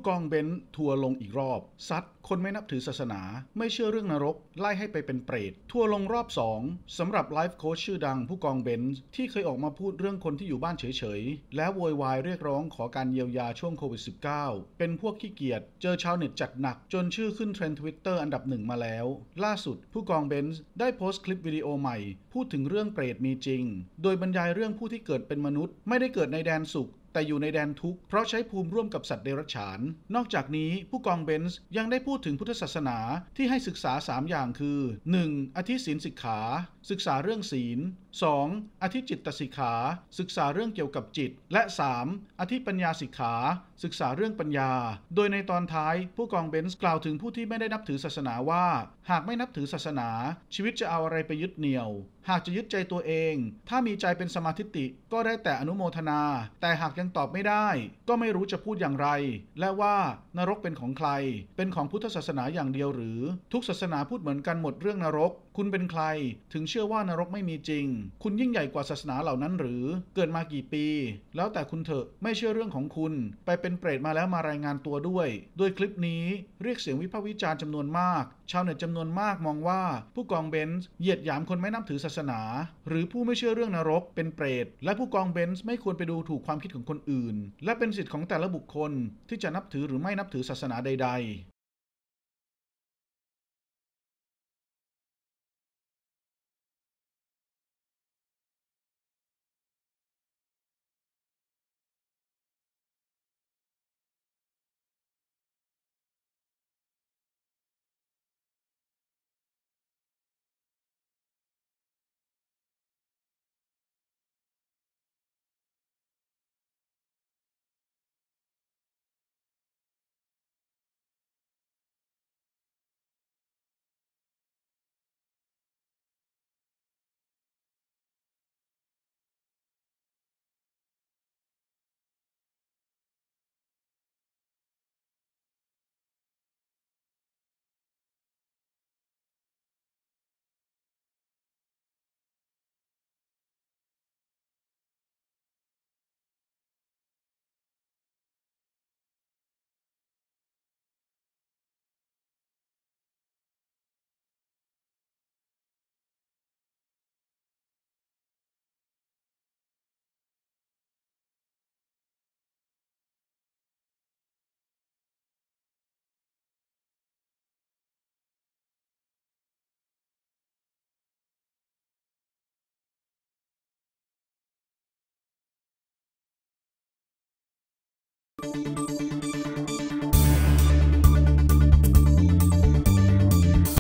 กองเบนซ์ทัวร์ลงอีกรอบซัดคนไม่นับถือศาสนาไม่เชื่อเรื่องนรกไล่ให้ไปเป็นเปรตทัวร์ลงรอบ2สำหรับไลฟ์โค้ชชื่อดังผู้กองเบนซ์ที่เคยออกมาพูดเรื่องคนที่อยู่บ้านเฉยๆแล้วโวยวายเรียกร้องขอการเยียวยาช่วงโควิด -19 เป็นพวกขี้เกียจเจอชาวเน็ตจัดหนักจนชื่อขึ้นเทรนด์ Twitter อันดับ1มาแล้วล่าสุดผู้กองเบนซ์ได้โพสต์คลิปวิดีโอใหม่พูดถึงเรื่องเปรตมีจริงโดยบรรยายเรื่องผู้ที่เกิดเป็นมนุษย์ไม่ได้เกิดในแดนสุขแต่อยู่ในแดนทุกข์เพราะใช้ภูมิร่วมกับสัตว์เดรัจฉานนอกจากนี้ผู้กองเบนซ์ยังได้พูดถึงพุทธศาสนาที่ให้ศึกษา3อย่างคือ 1. อธิศีลสิกขาศึกษาเรื่องศีล 2. อธิจิตตสิกขาศึกษาเรื่องเกี่ยวกับจิตและ 3. อธิปัญญาสิกขาศึกษาเรื่องปัญญาโดยในตอนท้ายผู้กองเบนซ์กล่าวถึงผู้ที่ไม่ได้นับถือศาสนาว่าหากไม่นับถือศาสนาชีวิตจะเอาอะไรไปยึดเหนี่ยวหากจะยึดใจตัวเองถ้ามีใจเป็นสมาธิติก็ได้แต่อนุโมทนาแต่หากยังตอบไม่ได้ก็ไม่รู้จะพูดอย่างไรและว่านรกเป็นของใครเป็นของพุทธศาสนาอย่างเดียวหรือทุกศาสนาพูดเหมือนกันหมดเรื่องนรกคุณเป็นใครถึงเชื่อว่านรกไม่มีจริงคุณยิ่งใหญ่กว่าศาสนาเหล่านั้นหรือเกิดมากี่ปีแล้วแต่คุณเถอะไม่เชื่อเรื่องของคุณไปเป็นเปรตมาแล้วมารายงานตัวด้วยโดยคลิปนี้เรียกเสียงวิพากษ์วิจารณ์จำนวนมากชาวเน็ตจำนวนมากมองว่าผู้กองเบนซ์เหยียดหยามคนไม่นับถือศาสนาหรือผู้ไม่เชื่อเรื่องนรกเป็นเปรตและผู้กองเบนซ์ไม่ควรไปดูถูกความคิดของคนอื่นและเป็นสิทธิ์ของแต่ละบุคคลที่จะนับถือหรือไม่นับถือศาสนาใดๆ